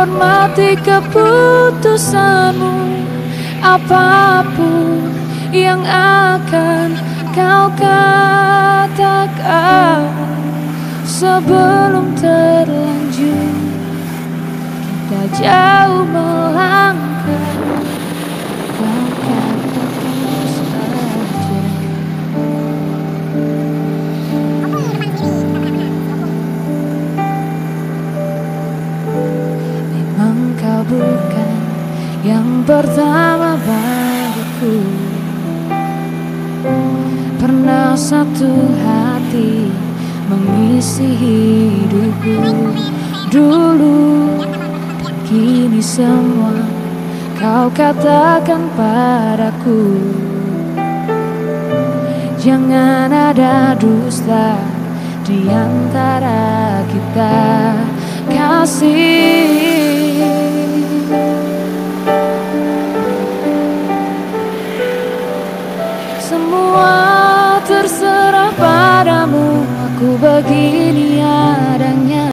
hormati keputusanmu. Apapun yang akan kau katakan, sebelum terlanjur kita jauh melangkah, kau katakan saja. Memang kau bukan yang pertama bagiku. Pernah satu hati mengisi hidupku dulu, dan kini semua kau katakan padaku. Jangan ada dusta di antara kita, kasih